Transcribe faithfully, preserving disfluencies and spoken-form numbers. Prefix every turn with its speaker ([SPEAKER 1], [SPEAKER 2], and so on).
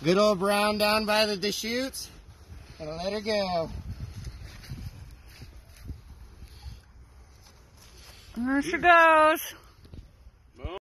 [SPEAKER 1] Good old brown down by the Deschutes. Gonna let her go.
[SPEAKER 2] There she goes.